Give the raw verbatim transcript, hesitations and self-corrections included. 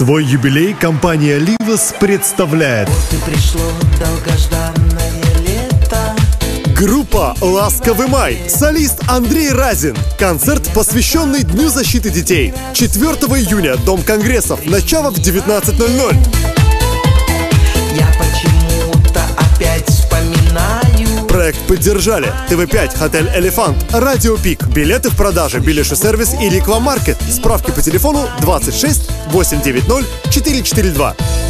свой юбилей компания Ливас представляет Вот и пришло долгожданное лето. группа «Ласковый май», солист Андрей Разин. Концерт, посвященный Дню защиты детей. четвёртого июня, Дом конгрессов, начало в девятнадцать ноль ноль. Я почему-то опять вспоминаю. Проект поддержали тэ вэ пять, Хотель Элефант, Радио Пик. Билеты в продаже, Билиши сервис и Ликва Маркет. Справки по телефону двадцать шесть восемьсот девяносто четыре четыре два.